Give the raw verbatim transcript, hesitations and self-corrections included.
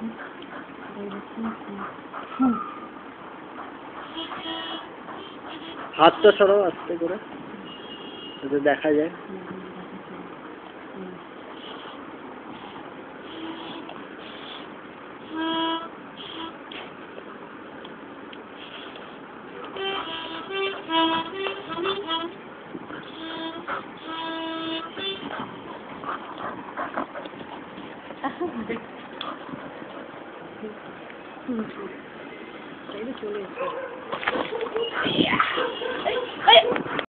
হাতটা সরাও আস্তে করে যাতে দেখা যায়। চলে এসেছে।